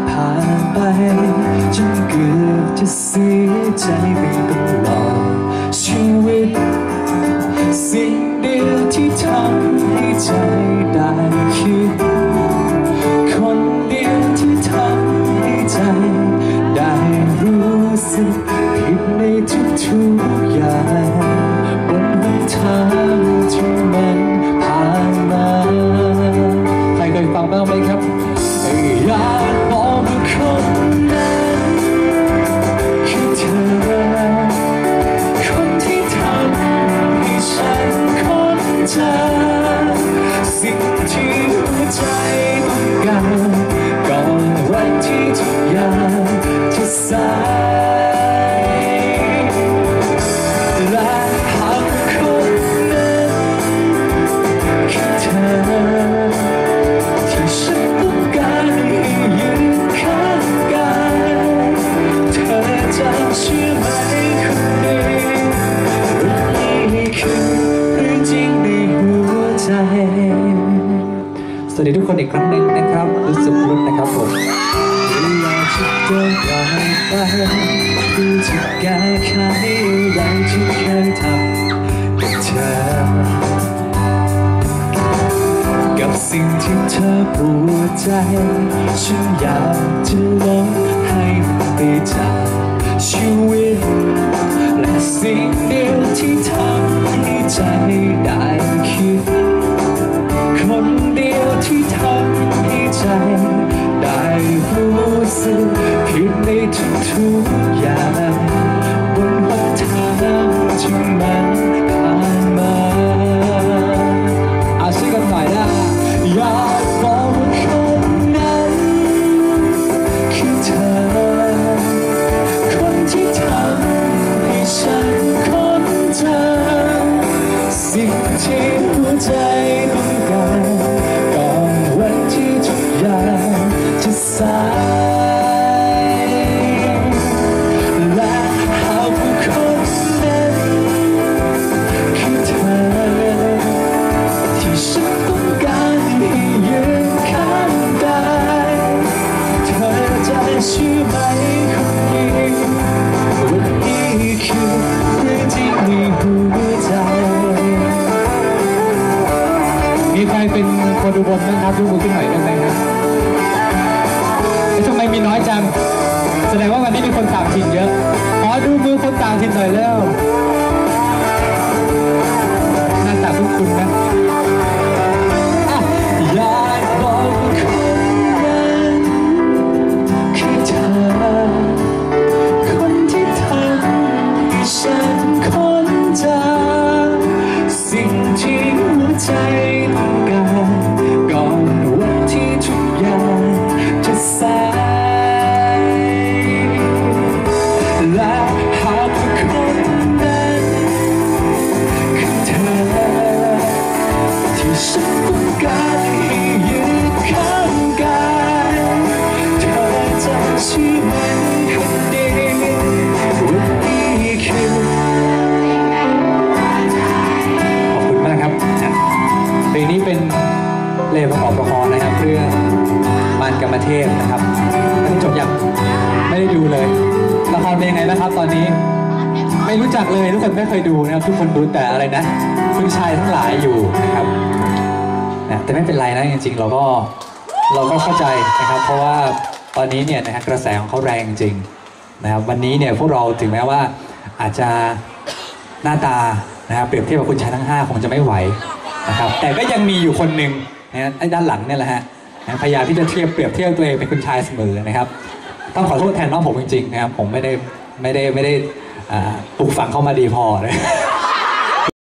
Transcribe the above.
ผ่านไปจนเกือบจะเสียใจไปตลอดชีวิตสิ่งเดียวที่ทำให้ใจได้คิดคนเดียวที่ทำให้ใจได้รู้สึกผิดในทุกๆอย่างบนหนทางที่มันผ่านมาใครเคยฟังบ้างไหมครับอยากบอกว่าคนนั้นคือเธอคนที่ทำให้ฉันค้นเจอสิ่งที่หัวใจต้องการก่อนวันที่ทุกอย่างจะสายและหากคนนั้นคือเธอที่ฉันต้องการให้ยืนข้างกายเธอจะเชื่อไหมคนนี้นี่คือเรื่องจริงในหัวใจสวัสดีทุกคนอีกครั้งหนึ่งนะครับรู้สึกรุ่นนะครับผมอยากจะเดินต่อไปที่จะแก้ไขอะไรที่เคยทำกับเธอกับสิ่งที่เธอปวดใจฉันอยากจะลดให้มันไปจากชีวิตและสิ่งเดียวที่ทำให้ใจได้คิดคนเดียวที่ทำให้ใจได้รู้สึกผิดในทุกๆอย่างบนหนทางที่มันผ่านมาเอาช่วยกันหน่อยนะอยากบอกว่าคนนั้นคือเธอคนที่ทำให้ฉันค้นเจอสิ่งที่หัวใจต้องการก่อนวันที่ทุกอย่างจะสายและหากว่าคนนั้นคือเธอที่ฉันต้องการให้ยืนข้างกายเธอจะเชื่อไหมคนนี้วันนี้คือเรื่องที่ในหัวใจมีใครเป็นคนอุบลบ้างครับยกมือขึ้นหน่อยได้ไหมครับทำไมมีน้อยจังแสดงว่าวันนี้มีคนต่างถิ่นเยอะขอดูมือคนต่างถิ่นหน่อยแล้วหน้าตาคุ้นๆนะอยากบอกว่าคนนั้นคือเธอคนที่ทำให้ฉันค้นเจอสิ่งที่หัวใจต้องการก่อนวันที่ทุกอย่างจะสายและหากว่าคนนั้นคือเธอที่ฉันต้องการให้ยืนข้างกายเธอจะเชื่อไหมคนนี้วันนี้คือขอบคุณมากครับเพลงนี้เป็นเพลงประกอบละครนะครับเรื่องมารกามเทพนะครับอันนี้จบยังไม่ได้ดูเลยละครเป็นยังไงนะครับตอนนี้ไม่รู้จักเลยทุกคนไม่เคยดูนะครับทุกคนดูแต่อะไรนะคุณชายทั้งหลายอยู่นะครับแต่ไม่เป็นไรนะจริงๆเราก็เข้าใจนะครับเพราะว่าตอนนี้เนี่ยนะครับกระแสของเขาแรงจริงนะครับวันนี้เนี่ยพวกเราถึงแม้ว่าอาจจะหน้าตานะครับเปรียบเทียบกับคุณชายทั้ง5คงจะไม่ไหวนะครับแต่ก็ยังมีอยู่คนหนึ่งนะไอ้ด้านหลังเนี่ยแหละฮะพยายามที่จะเปรียบเทียบตัวเองเป็นคุณชายเสมอนะครับต้องขอโทษแทนน้องผมจริงๆนะครับผมไม่ได้ปลูกฝังเข้ามาดีพอเลย